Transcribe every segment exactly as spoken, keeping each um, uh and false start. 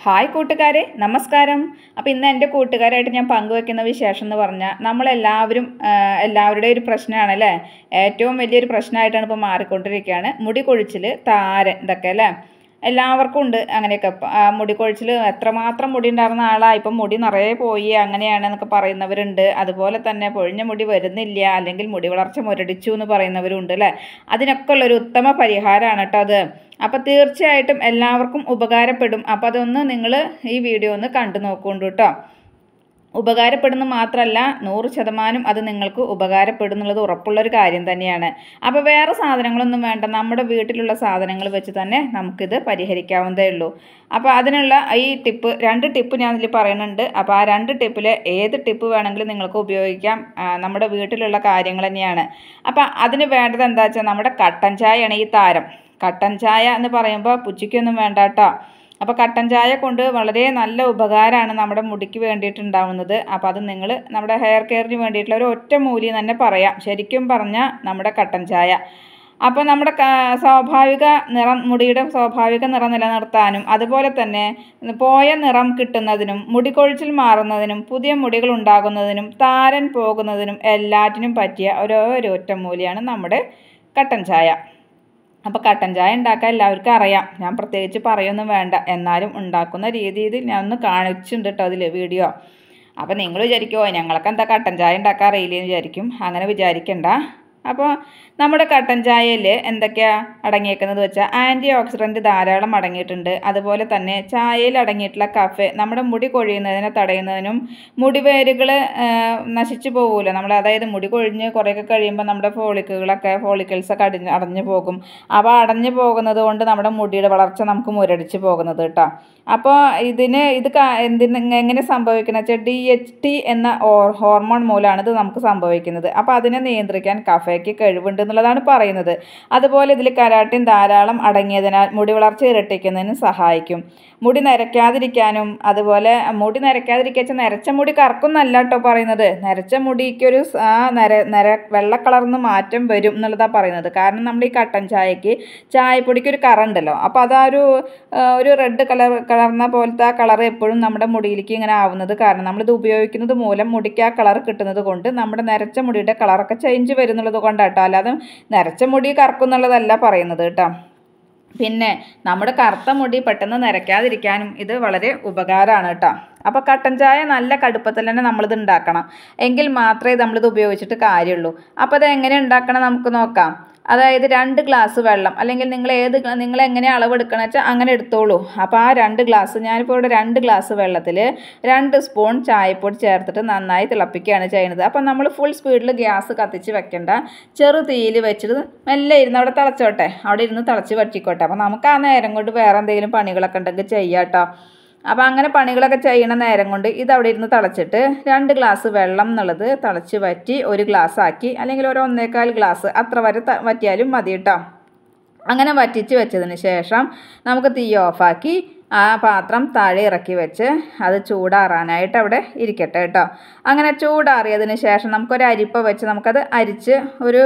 Hi കൂട്ടുകാരെ, നമസ്കാരം. അപ്പോൾ ഇന്ന് എൻ്റെ കൂട്ടുകാരായിട്ട് ഞാൻ പങ്കുവെക്കുന്ന വിശേഷം എന്ന് പറഞ്ഞാൽ നമ്മളെല്ലാവരും എല്ലാവരുടെയും ഒരു പ്രശ്നമാണ് അല്ലേ. ഏറ്റവും വലിയൊരു പ്രശ്നമായിട്ടാണ് ഇപ്പോൾ മാറിക്കൊണ്ടിരിക്കുകയാണ് മുടി കൊഴിച്ചിൽ, താരൻ, ഇതൊക്കെ അല്ലേ. എല്ലാവർക്കും ഉണ്ട് അങ്ങനെയൊക്കെ. മുടി കൊഴിച്ചിൽ എത്രമാത്രം മുടി ഉണ്ടായിരുന്ന ആളാണ് ഇപ്പം മുടി നിറയെ പോയി അങ്ങനെയാണെന്നൊക്കെ പറയുന്നവരുണ്ട്. അതുപോലെ തന്നെ പൊഴിഞ്ഞ മുടി വരുന്നില്ല, അല്ലെങ്കിൽ മുടി വളർച്ച മുരടിച്ചു എന്ന് പറയുന്നവരുണ്ട് അല്ലേ. അതിനൊക്കെ ഉള്ളൊരു ഉത്തമ പരിഹാരമാണ് കേട്ടോ അത്. അപ്പോൾ തീർച്ചയായിട്ടും എല്ലാവർക്കും ഉപകാരപ്പെടും. അപ്പോൾ അതൊന്ന് നിങ്ങൾ ഈ വീഡിയോ ഒന്ന് കണ്ടു നോക്കുന്നുണ്ട് കേട്ടോ. ഉപകാരപ്പെടുന്ന മാത്രമല്ല, നൂറ് ശതമാനം അത് നിങ്ങൾക്ക് ഉപകാരപ്പെടുന്നുള്ളത് ഉറപ്പുള്ളൊരു കാര്യം തന്നെയാണ്. അപ്പോൾ വേറെ സാധനങ്ങളൊന്നും വേണ്ട, നമ്മുടെ വീട്ടിലുള്ള സാധനങ്ങൾ വെച്ച് തന്നെ നമുക്കിത് പരിഹരിക്കാവുന്നതേ ഉള്ളൂ. അപ്പോൾ അതിനുള്ള ഈ ടിപ്പ്, രണ്ട് ടിപ്പ് ഞാൻ ഇതിൽ പറയുന്നുണ്ട്. അപ്പോൾ ആ രണ്ട് ടിപ്പിൽ ഏത് ടിപ്പ് വേണമെങ്കിലും നിങ്ങൾക്ക് ഉപയോഗിക്കാം. നമ്മുടെ വീട്ടിലുള്ള കാര്യങ്ങൾ തന്നെയാണ്. അപ്പോൾ അതിന് വേണ്ടത് എന്താ വെച്ചാൽ നമ്മുടെ കട്ടൻ ചായയാണ് ഈ താരം. കട്ടൻ ചായ എന്ന് പറയുമ്പോൾ പുച്ചിക്കൊന്നും വേണ്ട കേട്ടോ. അപ്പോൾ കട്ടൻ ചായ കൊണ്ട് വളരെ നല്ല ഉപകാരമാണ് നമ്മുടെ മുടിക്ക് വേണ്ടിയിട്ടുണ്ടാവുന്നത്. അപ്പോൾ അത് നിങ്ങൾ നമ്മുടെ ഹെയർ കെയറിന് വേണ്ടിയിട്ടുള്ള ഒരു ഒറ്റ മൂല്യം തന്നെ പറയാം. ശരിക്കും പറഞ്ഞാൽ നമ്മുടെ കട്ടൻ ചായ. അപ്പോൾ നമ്മുടെ സ്വാഭാവിക നിറം, മുടിയുടെ സ്വാഭാവിക നിറം നിലനിർത്താനും അതുപോലെ തന്നെ പോയ നിറം കിട്ടുന്നതിനും മുടികൊഴിച്ചിൽ മാറുന്നതിനും പുതിയ മുടികൾ ഉണ്ടാകുന്നതിനും താരൻ പോകുന്നതിനും എല്ലാറ്റിനും പറ്റിയ ഓരോ ഒരു ഒറ്റമൂലിയാണ് നമ്മുടെ കട്ടൻ ചായ. അപ്പോൾ കട്ടൻ ചായ ഉണ്ടാക്കാൻ എല്ലാവർക്കും അറിയാം, ഞാൻ പ്രത്യേകിച്ച് പറയൊന്നും വേണ്ട. എന്നാലും ഉണ്ടാക്കുന്ന രീതിയിൽ ഞാൻ ഒന്ന് കാണിച്ചിട്ടുണ്ട് കേട്ടോ അതിൽ വീഡിയോ. അപ്പോൾ നിങ്ങൾ വിചാരിക്കുമോ ഞങ്ങൾക്ക് എന്താ കട്ടൻ ചായ ഉണ്ടാക്കാൻ അറിയില്ലെന്ന് വിചാരിക്കും. അങ്ങനെ വിചാരിക്കണ്ട. അപ്പോൾ നമ്മുടെ കട്ടൻ ചായയിൽ എന്തൊക്കെയാണ് അടങ്ങിയേക്കുന്നത് വെച്ചാൽ ആൻറ്റി ഓക്സിഡൻറ്റ് ധാരാളം അടങ്ങിയിട്ടുണ്ട്. അതുപോലെ തന്നെ ചായയിൽ അടങ്ങിയിട്ടുള്ള കഫെ നമ്മുടെ മുടി കൊഴിയുന്നതിനെ തടയുന്നതിനും മുടിവേരുകൾ നശിച്ചു പോകില്ല നമ്മൾ, അതായത് മുടി കൊഴിഞ്ഞ് കുറേയൊക്കെ കഴിയുമ്പോൾ നമ്മുടെ ഫോളിക്കുകളൊക്കെ ഫോളിക്കിൾസൊക്കെ അടിഞ്ഞ് അടഞ്ഞു പോകും. അപ്പോൾ അടഞ്ഞു പോകുന്നത് കൊണ്ട് നമ്മുടെ മുടിയുടെ വളർച്ച നമുക്ക് മുരടിച്ച് പോകുന്നത് കേട്ടോ. അപ്പോൾ ഇതിന് ഇത് എന്തിന് എങ്ങനെ സംഭവിക്കുന്നത് വെച്ചാൽ ഡി എച്ച് ടി എന്ന ഹോർമോൺ മൂലമാണ് ഇത് നമുക്ക് സംഭവിക്കുന്നത്. അപ്പോൾ അതിനെ നിയന്ത്രിക്കാൻ കഫയ്ക്ക് കഴിവുണ്ട് എന്നുള്ളതാണ് പറയുന്നത്. അതുപോലെ ഇതിൽ കരാട്ടിൻ ധാരാളം അടങ്ങിയതിനാൽ മുടി വളർച്ച ഇരട്ടിക്കുന്നതിന് സഹായിക്കും. മുടി നരയ്ക്കാതിരിക്കാനും, അതുപോലെ മുടി നരയ്ക്കാതിരിക്കുക നരച്ച മുടി കറക്കുന്നല്ല കേട്ടോ പറയുന്നത്. നരച്ച മുടിക്കൊരു ആ നര നര വെള്ള കളർന്ന് മാറ്റം വരും എന്നുള്ളതാണ് പറയുന്നത്. കാരണം നമ്മൾ ഈ കട്ടൻ ചായക്ക് ചായപ്പൊടിക്ക് ഒരു കറുണ്ടല്ലോ, അപ്പോൾ അതാ ഒരു ഒരു റെഡ് കളർ കളർന്ന പോലത്തെ ആ കളർ എപ്പോഴും നമ്മുടെ മുടിയിലേക്ക് ഇങ്ങനെ ആവുന്നത് കാരണം നമ്മളിത് ഉപയോഗിക്കുന്നത് മൂലം മുടിക്ക് ആ കളർ കിട്ടുന്നത് കൊണ്ട് നമ്മുടെ നരച്ച മുടിയുടെ കളറൊക്കെ ചേഞ്ച് വരുന്നുള്ളത് കൊണ്ടാട്ടോ. അല്ലാതെ നരച്ച മുടി കറക്കുന്നുള്ളതല്ല പറയുന്നത് കേട്ടോ. പിന്നെ നമ്മുടെ കറുത്ത മുടി പെട്ടെന്ന് നരയ്ക്കാതിരിക്കാനും ഇത് വളരെ ഉപകാരമാണ് കേട്ടോ. അപ്പോൾ കട്ടൻ ചായ നല്ല കടുപ്പത്തിൽ തന്നെ നമ്മളിത് ഉണ്ടാക്കണം, എങ്കിൽ മാത്രമേ നമ്മളിത് ഉപയോഗിച്ചിട്ട് കാര്യമുള്ളൂ. അപ്പോൾ അത് എങ്ങനെ ഉണ്ടാക്കണം നമുക്ക് നോക്കാം. അതായത് രണ്ട് ഗ്ലാസ് വെള്ളം, അല്ലെങ്കിൽ നിങ്ങൾ ഏത് നിങ്ങൾ എങ്ങനെ അളവെടുക്കണം വെച്ചാൽ അങ്ങനെ എടുത്തോളൂ. അപ്പോൾ ആ രണ്ട് ഗ്ലാസ്, ഞാനിപ്പോൾ ഇവിടെ രണ്ട് ഗ്ലാസ് വെള്ളത്തിൽ രണ്ട് സ്പൂൺ ചായപ്പൊടി ചേർത്തിട്ട് നന്നായി തിളപ്പിക്കുകയാണ് ചെയ്യുന്നത്. അപ്പോൾ നമ്മൾ ഫുൾ സ്പീഡിൽ ഗ്യാസ് കത്തിച്ച് വെക്കേണ്ട, ചെറു തീയിൽ വെച്ചിട്ട് മെല്ലെ ഇരുന്ന് അവിടെ തിളച്ചോട്ടെ, അവിടെ ഇരുന്ന് തിളച്ച് വറ്റിക്കോട്ടെ. അപ്പോൾ നമുക്ക് ആ നേരം കൊണ്ട് വേറെ എന്തെങ്കിലും പണികളൊക്കെ ഉണ്ടെങ്കിൽ ചെയ്യാം കേട്ടോ. അപ്പോൾ അങ്ങനെ പണികളൊക്കെ ചെയ്യണ നേരം കൊണ്ട് ഇതവിടെ ഇരുന്ന് തിളച്ചിട്ട് രണ്ട് ഗ്ലാസ് വെള്ളം എന്നുള്ളത് തിളച്ച് വറ്റി ഒരു ഗ്ലാസ് ആക്കി, അല്ലെങ്കിൽ ഒരു ഒന്നേകാൽ ഗ്ലാസ് അത്ര വരെ വറ്റിയാലും മതി കേട്ടോ. അങ്ങനെ വറ്റിച്ച് വെച്ചതിന് ശേഷം നമുക്ക് തീ ഓഫാക്കി ആ പാത്രം താഴെ ഇറക്കി വെച്ച് അത് ചൂടാറാനായിട്ട് അവിടെ ഇരിക്കട്ടെ കേട്ടോ. അങ്ങനെ ചൂടാറിയതിന് ശേഷം നമുക്കൊരു അരിപ്പ വെച്ച് നമുക്കത് അരിച്ച് ഒരു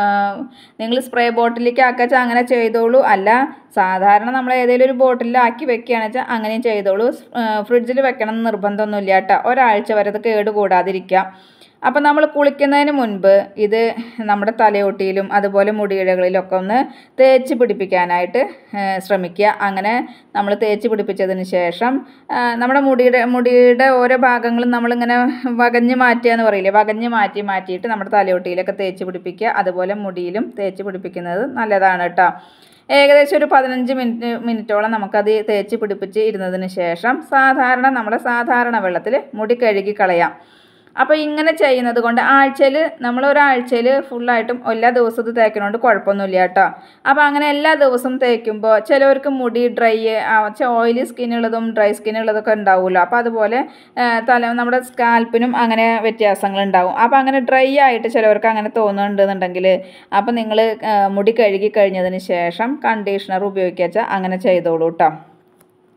നിങ്ങൾ സ്പ്രേ ബോട്ടിലേക്ക് ആക്കാച്ചാൽ അങ്ങനെ ചെയ്തോളൂ. അല്ല സാധാരണ നമ്മൾ ഏതെങ്കിലും ഒരു ബോട്ടിലാക്കി വെക്കുകയാണെന്ന് വെച്ചാൽ അങ്ങനെയും ചെയ്തോളൂ. ഫ്രിഡ്ജിൽ വെക്കണം എന്ന് നിർബന്ധമൊന്നുമില്ല കേട്ടോ. ഒരാഴ്ച വരെ അത് കേട് കൂടാതിരിക്കാം. അപ്പോൾ നമ്മൾ കുളിക്കുന്നതിന് മുൻപ് ഇത് നമ്മുടെ തലയോട്ടിയിലും അതുപോലെ മുടിയിഴകളിലൊക്കെ ഒന്ന് തേച്ച് പിടിപ്പിക്കാനായിട്ട് ശ്രമിക്കുക. അങ്ങനെ നമ്മൾ തേച്ച് പിടിപ്പിച്ചതിന് ശേഷം നമ്മുടെ മുടിയുടെ മുടിയുടെ ഓരോ ഭാഗങ്ങളും നമ്മളിങ്ങനെ വകഞ്ഞ് മാറ്റുക എന്ന് പറയില്ലേ, വകഞ്ഞ് മാറ്റി മാറ്റിയിട്ട് നമ്മുടെ തലയോട്ടിയിലൊക്കെ തേച്ച് പിടിപ്പിക്കുക. അതുപോലെ മുടിയിലും തേച്ച് പിടിപ്പിക്കുന്നത് നല്ലതാണ് കേട്ടോ. ഏകദേശം ഒരു പതിനഞ്ച് മിനിറ്റ് മിനിറ്റോളം നമുക്കത് തേച്ച് പിടിപ്പിച്ച് ഇരുന്നതിന് ശേഷം സാധാരണ നമ്മുടെ സാധാരണ വെള്ളത്തിൽ മുടി കഴുകി കളയാം. അപ്പോൾ ഇങ്ങനെ ചെയ്യുന്നത് കൊണ്ട് ആഴ്ചയിൽ നമ്മൾ ഒരാഴ്ചയിൽ ഫുള്ളായിട്ടും എല്ലാ ദിവസവും ഇത് തേക്കുന്നതുകൊണ്ട് കുഴപ്പമൊന്നുമില്ല കേട്ടോ. അപ്പോൾ അങ്ങനെ എല്ലാ ദിവസവും തേക്കുമ്പോൾ ചിലവർക്ക് മുടി ഡ്രൈ ഓയിലി സ്കിന്നുള്ളതും ഡ്രൈ സ്കിന്നുള്ളതൊക്കെ ഉണ്ടാവുമല്ലോ. അപ്പോൾ അതുപോലെ തല നമ്മുടെ സ്കാൽപ്പിനും അങ്ങനെ വ്യത്യാസങ്ങളുണ്ടാവും. അപ്പോൾ അങ്ങനെ ഡ്രൈ ആയിട്ട് ചിലവർക്ക് അങ്ങനെ തോന്നുന്നുണ്ടെന്നുണ്ടെങ്കിൽ അപ്പോൾ നിങ്ങൾ മുടി കഴുകി കഴിഞ്ഞതിന് ശേഷം കണ്ടീഷണർ ഉപയോഗിക്കുക വെച്ചാൽ അങ്ങനെ ചെയ്തോളൂ കേട്ടോ.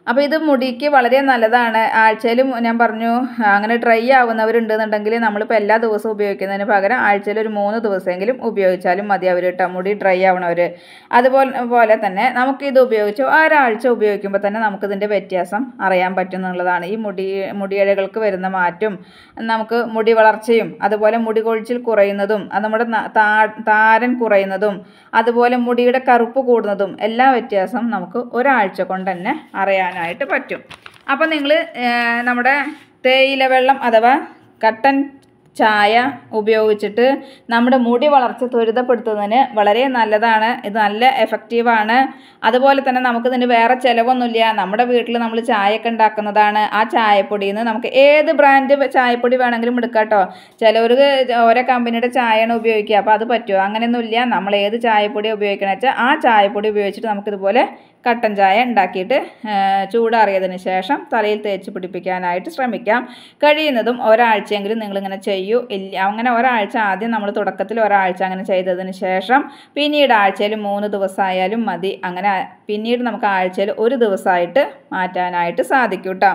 അപ്പോൾ ഇത് മുടിക്ക് വളരെ നല്ലതാണ്. ആഴ്ചയിൽ ഞാൻ പറഞ്ഞു അങ്ങനെ ഡ്രൈ ആവുന്നവരുണ്ടെന്നുണ്ടെങ്കിൽ നമ്മളിപ്പോൾ എല്ലാ ദിവസവും ഉപയോഗിക്കുന്നതിന് പകരം ആഴ്ചയിൽ ഒരു മൂന്ന് ദിവസമെങ്കിലും ഉപയോഗിച്ചാലും മതി അവർ കേട്ടോ, മുടി ഡ്രൈ ആവണവർ. അതുപോലെ പോലെ തന്നെ നമുക്കിത് ഉപയോഗിച്ച് ഒരാഴ്ച ഉപയോഗിക്കുമ്പോൾ തന്നെ നമുക്കിതിൻ്റെ വ്യത്യാസം അറിയാൻ പറ്റുന്നുള്ളതാണ്. ഈ മുടി മുടിയിഴകൾക്ക് വരുന്ന മാറ്റം, നമുക്ക് മുടി വളർച്ചയും അതുപോലെ മുടി കൊഴിച്ചിൽ കുറയുന്നതും അത് നമ്മുടെ താരൻ കുറയുന്നതും അതുപോലെ മുടിയുടെ കറുപ്പ് കൂടുന്നതും എല്ലാ വ്യത്യാസം നമുക്ക് ഒരാഴ്ച കൊണ്ട് തന്നെ അറിയാനായിട്ട് പറ്റും. അപ്പോൾ നിങ്ങൾ നമ്മുടെ തേയില വെള്ളം അഥവാ കട്ടൻ ചായ ഉപയോഗിച്ചിട്ട് നമ്മുടെ മുടി വളർച്ച ത്വരിതപ്പെടുത്തുന്നതിന് വളരെ നല്ലതാണ്. ഇത് നല്ല എഫക്റ്റീവാണ്. അതുപോലെ തന്നെ നമുക്കിതിന് വേറെ ചിലവൊന്നുമില്ല. നമ്മുടെ വീട്ടിൽ നമ്മൾ ചായയൊക്കെ ഉണ്ടാക്കുന്നതാണ്. ആ ചായപ്പൊടിയിൽ നിന്ന് നമുക്ക് ഏത് ബ്രാൻഡ് ചായപ്പൊടി വേണമെങ്കിലും എടുക്കാം കേട്ടോ. ചിലവർക്ക് ഓരോ കമ്പനിയുടെ ചായയാണ് ഉപയോഗിക്കുക, അപ്പോൾ അത് പറ്റുമോ? അങ്ങനെയൊന്നുമില്ല. നമ്മൾ ഏത് ചായപ്പൊടി ഉപയോഗിക്കണമെന്ന് വെച്ചാൽ ആ ചായപ്പൊടി ഉപയോഗിച്ചിട്ട് നമുക്കിതുപോലെ കട്ടൻ ചായ ഉണ്ടാക്കിയിട്ട് ചൂടാറിയതിന് ശേഷം തലയിൽ തേച്ച് പിടിപ്പിക്കാനായിട്ട് ശ്രമിക്കാം. കഴിയുന്നതും ഒരാഴ്ചയെങ്കിലും നിങ്ങളിങ്ങനെ ചെയ്യൂ. ഇല്ല അങ്ങനെ ഒരാഴ്ച ആദ്യം നമ്മൾ തുടക്കത്തിൽ ഒരാഴ്ച അങ്ങനെ ചെയ്തതിന് ശേഷം പിന്നീട് ആഴ്ചയിൽ മൂന്ന് ദിവസമായാലും മതി. അങ്ങനെ പിന്നീട് നമുക്ക് ആഴ്ചയിൽ ഒരു ദിവസമായിട്ട് മാറ്റാനായിട്ട് സാധിക്കും കേട്ടോ.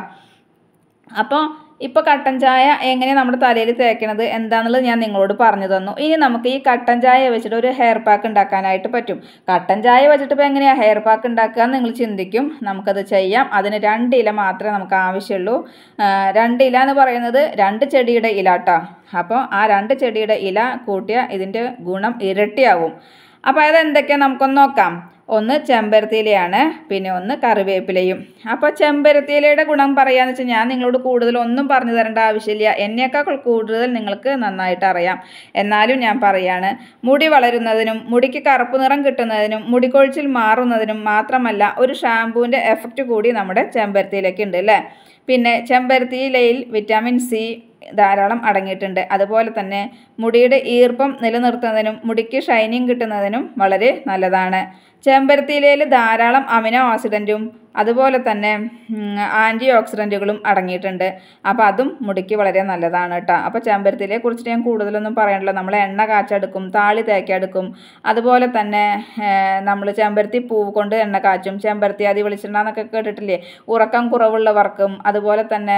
അപ്പോൾ ഇപ്പോൾ കട്ടൻ ചായ എങ്ങനെ നമ്മുടെ തലയിൽ തേക്കണത് എന്താണെന്നുള്ളത് ഞാൻ നിങ്ങളോട് പറഞ്ഞു തന്നു. ഇനി നമുക്ക് ഈ കട്ടൻ ചായ വെച്ചിട്ട് ഒരു ഹെയർ പാക്ക് ഉണ്ടാക്കാനായിട്ട് പറ്റും. കട്ടൻ ചായ വെച്ചിട്ട് ഇപ്പോൾ എങ്ങനെയാണ് ഹെയർ പാക്ക് ഉണ്ടാക്കുക എന്ന് നിങ്ങൾ ചിന്തിക്കും. നമുക്കത് ചെയ്യാം. അതിന് രണ്ട് ഇല മാത്രമേ നമുക്ക് ആവശ്യമുള്ളൂ. രണ്ട് ഇല എന്ന് പറയുന്നത് രണ്ട് ചെടിയുടെ ഇല കേട്ടോ. അപ്പോൾ ആ രണ്ട് ചെടിയുടെ ഇല കൂട്ടിയാൽ ഇതിൻ്റെ ഗുണം ഇരട്ടിയാവും. അപ്പോൾ അതെന്തൊക്കെയാണ് നമുക്കൊന്ന് നോക്കാം. ഒന്ന് ചെമ്പരത്തിയിലയാണ്, പിന്നെ ഒന്ന് കറിവേപ്പിലയും. അപ്പോൾ ചെമ്പരത്തിയിലയുടെ ഗുണം പറയാന്ന് വെച്ചാൽ ഞാൻ നിങ്ങളോട് കൂടുതലൊന്നും പറഞ്ഞു തരേണ്ട ആവശ്യമില്ല. എന്നേക്കാൾ കൂടുതൽ നിങ്ങൾക്ക് നന്നായിട്ട് അറിയാം. എന്നാലും ഞാൻ പറയാണ്, മുടി വളരുന്നതിനും മുടിക്ക് കറുപ്പ് നിറം കിട്ടുന്നതിനും മുടി കൊഴിച്ചിൽ മാറുന്നതിനും മാത്രമല്ല ഒരു ഷാമ്പൂവിൻ്റെ എഫക്റ്റ് കൂടി നമ്മുടെ ചെമ്പരത്തിയിലൊക്കെ ഉണ്ട് അല്ലേ. പിന്നെ ചെമ്പരത്തിയിലയിൽ വിറ്റാമിൻ സി ധാരാളം അടങ്ങിയിട്ടുണ്ട്. അതുപോലെ തന്നെ മുടിയുടെ ഈർപ്പം നിലനിർത്തുന്നതിനും മുടിക്ക് ഷൈനിങ് കിട്ടുന്നതിനും വളരെ നല്ലതാണ്. ചെമ്പരത്തിയിലയിൽ ധാരാളം അമിനോ ആസിഡൻറ്റും അതുപോലെ തന്നെ ആൻറ്റി ഓക്സിഡൻറ്റുകളും അടങ്ങിയിട്ടുണ്ട്. അപ്പോൾ അതും മുടിക്ക് വളരെ നല്ലതാണ് കേട്ടോ. അപ്പോൾ ചെമ്പരത്തിയിലയെ കുറിച്ചിട്ട് ഞാൻ കൂടുതലൊന്നും പറയണല്ലോ. നമ്മൾ എണ്ണ കാച്ചെടുക്കും, താളി തേക്കെടുക്കും. അതുപോലെ തന്നെ നമ്മൾ ചെമ്പരത്തി പൂവ് കൊണ്ട് എണ്ണ കാച്ചും. ചെമ്പരത്തി അതി വെളിച്ചെണ്ണ എന്നൊക്കെ കേട്ടിട്ടില്ലേ? ഉറക്കം കുറവുള്ളവർക്കും അതുപോലെ തന്നെ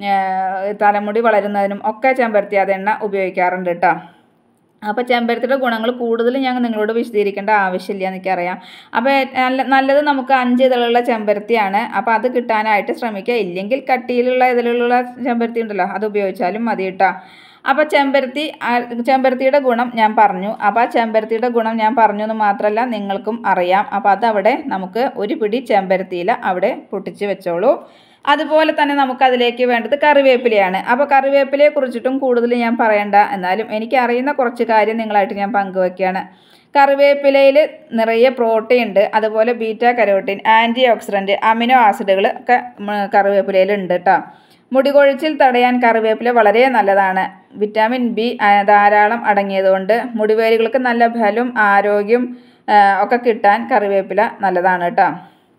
തലമുടി വളരുന്നതിനും ഒക്കെ ചെമ്പരത്തി അത് എണ്ണ ഉപയോഗിക്കാറുണ്ട് കേട്ടോ. അപ്പോൾ ചെമ്പരത്തിയുടെ ഗുണങ്ങൾ കൂടുതലും ഞാൻ നിങ്ങളോട് വിശദീകരിക്കേണ്ട ആവശ്യമില്ല എനിക്കറിയാം. അപ്പോൾ നല്ല നല്ലത് നമുക്ക് അഞ്ച് ഇതളുള്ള ചെമ്പരത്തിയാണ്. അപ്പോൾ അത് കിട്ടാനായിട്ട് ശ്രമിക്കുക. ഇല്ലെങ്കിൽ കട്ടിയിലുള്ള ഇതിലുള്ള ചെമ്പരത്തി ഉണ്ടല്ലോ, അത് ഉപയോഗിച്ചാലും മതി കേട്ടോ. അപ്പോൾ ചെമ്പരത്തി ചെമ്പരത്തിയുടെ ഗുണം ഞാൻ പറഞ്ഞു. അപ്പോൾ ആ ചെമ്പരത്തിയുടെ ഗുണം ഞാൻ പറഞ്ഞു എന്ന് മാത്രമല്ല നിങ്ങൾക്കും അറിയാം. അപ്പോൾ അതവിടെ നമുക്ക് ഒരു പിടി ചെമ്പരത്തിയില അവിടെ പൊട്ടിച്ച് വെച്ചോളൂ. അതുപോലെ തന്നെ നമുക്കതിലേക്ക് വേണ്ടത് കറിവേപ്പിലയാണ്. അപ്പോൾ കറിവേപ്പിലയെ കുറിച്ചിട്ടും കൂടുതൽ ഞാൻ പറയണ്ട. എന്നാലും എനിക്കറിയുന്ന കുറച്ച് കാര്യം നിങ്ങളായിട്ട് ഞാൻ പങ്കുവയ്ക്കുകയാണ്. കറിവേപ്പിലയിൽ നിറയെ പ്രോട്ടീൻ ഉണ്ട്. അതുപോലെ beta carotene, antioxidant, amino ആസിഡുകൾ ഒക്കെ കറിവേപ്പിലയിലുണ്ട് കേട്ടോ. മുടി കൊഴിച്ചിൽ തടയാൻ കറിവേപ്പില വളരെ നല്ലതാണ്. വിറ്റാമിൻ ബി ധാരാളം അടങ്ങിയതുകൊണ്ട് മുടിവേരുകൾക്ക് നല്ല ബലം ആരോഗ്യം ഒക്കെ കിട്ടാൻ കറിവേപ്പില നല്ലതാണ് കേട്ടോ.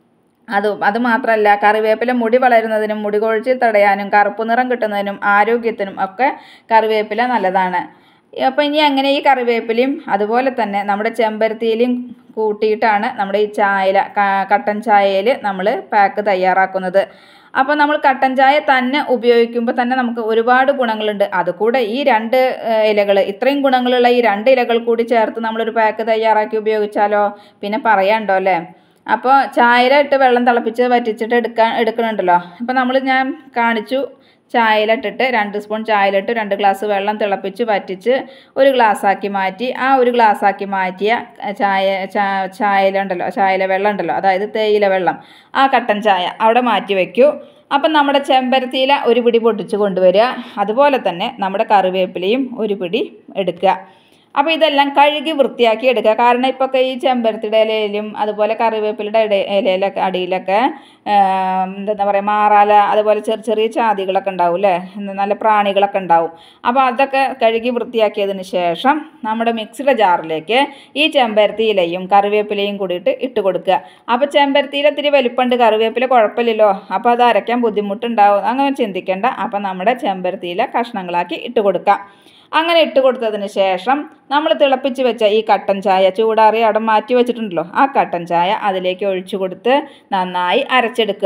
അത് അത് മാത്രമല്ല കറിവേപ്പില മുടി വളരുന്നതിനും മുടി കൊഴിച്ചിൽ തടയാനും കറുപ്പ് നിറം കിട്ടുന്നതിനും ആരോഗ്യത്തിനും ഒക്കെ കറിവേപ്പില നല്ലതാണ്. അപ്പോൾ ഇനി അങ്ങനെ ഈ കറിവേപ്പിലയും അതുപോലെ തന്നെ നമ്മുടെ ചെമ്പരത്തിയിലയും കൂട്ടിയിട്ടാണ് നമ്മുടെ ഈ ചായല കട്ടൻ ചായയിൽ നമ്മൾ പാക്ക് തയ്യാറാക്കുന്നത്. അപ്പോൾ നമ്മൾ കട്ടൻ ചായ തന്നെ ഉപയോഗിക്കുമ്പോൾ തന്നെ നമുക്ക് ഒരുപാട് ഗുണങ്ങളുണ്ട്. അതുകൂടെ ഈ രണ്ട് ഇലകൾ ഇത്രയും ഗുണങ്ങളുള്ള ഈ രണ്ട് ഇലകൾ കൂടി ചേർത്ത് നമ്മളൊരു പാക്ക് തയ്യാറാക്കി ഉപയോഗിച്ചാലോ പിന്നെ പറയാനുണ്ടോ അല്ലേ. അപ്പോൾ ചായയില ഇട്ട് വെള്ളം തിളപ്പിച്ച് വറ്റിച്ചിട്ട് എടുക്കാൻ എടുക്കണുണ്ടല്ലോ. അപ്പോൾ നമ്മൾ ഞാൻ കാണിച്ചു ചായയിലിട്ടിട്ട് രണ്ട് സ്പൂൺ ചായയിലിട്ട് രണ്ട് ഗ്ലാസ് വെള്ളം തിളപ്പിച്ച് വറ്റിച്ച് ഒരു ഗ്ലാസ്സാക്കി മാറ്റി ആ ഒരു ഗ്ലാസ്സാക്കി മാറ്റിയ ചായ ചായയില ഉണ്ടല്ലോ ചായയില വെള്ളം ഉണ്ടല്ലോ അതായത് തേയില വെള്ളം ആ കട്ടൻ ചായ അവിടെ മാറ്റി വയ്ക്കൂ. അപ്പം നമ്മുടെ ചെമ്പരത്തിയില ഒരു പിടി പൊട്ടിച്ച് കൊണ്ടുവരിക. അതുപോലെ തന്നെ നമ്മുടെ കറിവേപ്പിലയും ഒരു പിടി എടുക്കുക. അപ്പോൾ ഇതെല്ലാം കഴുകി വൃത്തിയാക്കി എടുക്കുക. കാരണം ഇപ്പോൾ ഈ ചെമ്പരത്തിയുടെ ഇലയിലും അതുപോലെ കറിവേപ്പിലയുടെ ഇട ഇലയിലൊക്കെ അടിയിലൊക്കെ എന്താ പറയുക മാറാല അതുപോലെ ചെറിയ ചെറിയ ചാതികളൊക്കെ ഉണ്ടാവും അല്ലേ, നല്ല പ്രാണികളൊക്കെ ഉണ്ടാവും. അപ്പോൾ അതൊക്കെ കഴുകി വൃത്തിയാക്കിയതിന് ശേഷം നമ്മുടെ മിക്സിയുടെ ജാറിലേക്ക് ഈ ചെമ്പരത്തി ഇലയും കറിവേപ്പിലയും കൂടിയിട്ട് ഇട്ട് കൊടുക്കുക. അപ്പോൾ ചെമ്പരത്തിയില ഇത്തിരി വലിപ്പമുണ്ട്, കറിവേപ്പില കുഴപ്പമില്ലല്ലോ, അപ്പോൾ അത് അരയ്ക്കാൻ ബുദ്ധിമുട്ടുണ്ടാവും അങ്ങനെ ചിന്തിക്കേണ്ട. അപ്പോൾ നമ്മുടെ ചെമ്പരത്തിയില കഷ്ണങ്ങളാക്കി ഇട്ട് കൊടുക്കാം. അങ്ങനെ ഇട്ട് കൊടുത്തതിന് ശേഷം നമ്മൾ തിളപ്പിച്ച് വെച്ച ഈ കട്ടൻ ചായ ചൂടാറി അവിടെ മാറ്റി വെച്ചിട്ടുണ്ടല്ലോ ആ കട്ടൻ ചായ അതിലേക്ക് ഒഴിച്ചു കൊടുത്ത് നന്നായി അരച്ചെടുക്കുക.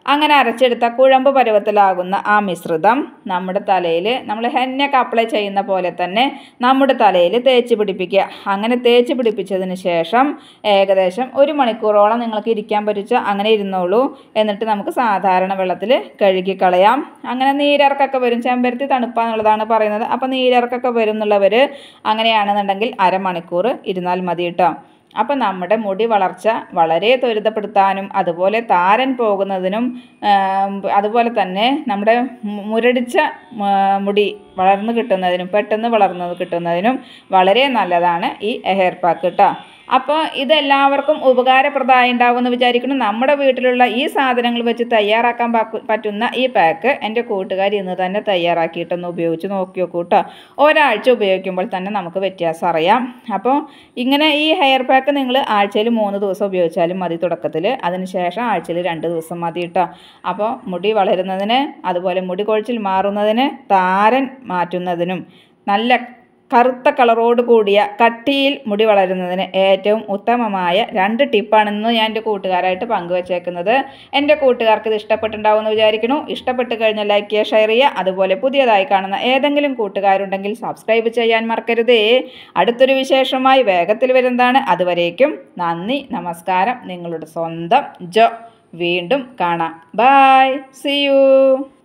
അങ്ങനെ അരച്ചെടുത്ത കുഴമ്പ് പരുവത്തിലാകുന്ന ആ മിശ്രിതം നമ്മുടെ തലയിൽ നമ്മൾ ഹെന്നയൊക്കെ അപ്ലൈ ചെയ്യുന്ന പോലെ തന്നെ നമ്മുടെ തലയിൽ തേച്ച് പിടിപ്പിക്കുക. അങ്ങനെ തേച്ച് പിടിപ്പിച്ചതിന് ശേഷം ഏകദേശം ഒരു മണിക്കൂറോളം നിങ്ങൾക്ക് ഇരിക്കാൻ പറ്റിച്ച അങ്ങനെ ഇരുന്നോളൂ. എന്നിട്ട് നമുക്ക് സാധാരണ വെള്ളത്തിൽ കഴുകിക്കളയാം. അങ്ങനെ നീരിറക്കൊക്കെ വരും. ചെമ്പരത്തി തണുപ്പാന്നുള്ളതാണ് പറയുന്നത്. അപ്പോൾ നീരിറക്കൊക്കെ വരും എന്നുള്ളവർ അങ്ങനെയാണെന്നുണ്ടെങ്കിൽ അരമണിക്കൂർ ഇരുന്നാൽ മതി കേട്ടോ. അപ്പം നമ്മുടെ മുടി വളർച്ച വളരെ ത്വരിതപ്പെടുത്താനും അതുപോലെ താരൻ പോകുന്നതിനും അതുപോലെ തന്നെ നമ്മുടെ മുരടിച്ച മുടി വളർന്നു കിട്ടുന്നതിനും പെട്ടെന്ന് വളർന്നു കിട്ടുന്നതിനും വളരെ നല്ലതാണ് ഈ ഹെയർ പാക്ക് കേട്ടോ. അപ്പോൾ ഇതെല്ലാവർക്കും ഉപകാരപ്രദമായി ഉണ്ടാകുമെന്ന് വിചാരിക്കുന്നു. നമ്മുടെ വീട്ടിലുള്ള ഈ സാധനങ്ങൾ വെച്ച് തയ്യാറാക്കാൻ പറ്റുന്ന ഈ പാക്ക് എൻ്റെ കൂട്ടുകാർ ഇന്ന് തന്നെ തയ്യാറാക്കിയിട്ടൊന്ന് ഉപയോഗിച്ച് നോക്കി നോക്കൂ കേട്ടോ. ഒരാഴ്ച ഉപയോഗിക്കുമ്പോൾ തന്നെ നമുക്ക് വ്യത്യാസം അറിയാം. അപ്പോൾ ഇങ്ങനെ ഈ ഹെയർ പാക്ക് നിങ്ങൾ ആഴ്ചയിൽ മൂന്ന് ദിവസം ഉപയോഗിച്ചാലും മതി തുടക്കത്തിൽ. അതിനുശേഷം ആഴ്ചയിൽ രണ്ട് ദിവസം മതി കേട്ടോ. അപ്പോൾ മുടി വളരുന്നതിന് അതുപോലെ മുടി കൊഴിച്ചിൽ മാറുന്നതിന് താരൻ മാറ്റുന്നതിനും നല്ല കറുത്ത കളറോട് കൂടിയ കട്ടിയിൽ മുടി വളരുന്നതിന് ഏറ്റവും ഉത്തമമായ രണ്ട് ടിപ്പാണെന്ന് ഞാൻ എൻ്റെ കൂട്ടുകാരായിട്ട് പങ്കുവച്ചേക്കുന്നത്. എൻ്റെ കൂട്ടുകാർക്ക് ഇത് ഇഷ്ടപ്പെട്ടുണ്ടാവുമെന്ന് വിചാരിക്കുന്നു. ഇഷ്ടപ്പെട്ട് കഴിഞ്ഞാൽ ലൈക്ക് ചെയ്യുക, ഷെയർ ചെയ്യുക. അതുപോലെ പുതിയതായി കാണുന്ന ഏതെങ്കിലും കൂട്ടുകാരുണ്ടെങ്കിൽ സബ്സ്ക്രൈബ് ചെയ്യാൻ മറക്കരുതേ. അടുത്തൊരു വിശേഷമായി വേഗത്തിൽ വരുന്നതാണ്. അതുവരേക്കും നന്ദി, നമസ്കാരം. നിങ്ങളുടെ സ്വന്തം ജോ. വീണ്ടും കാണാം. Bye, see U.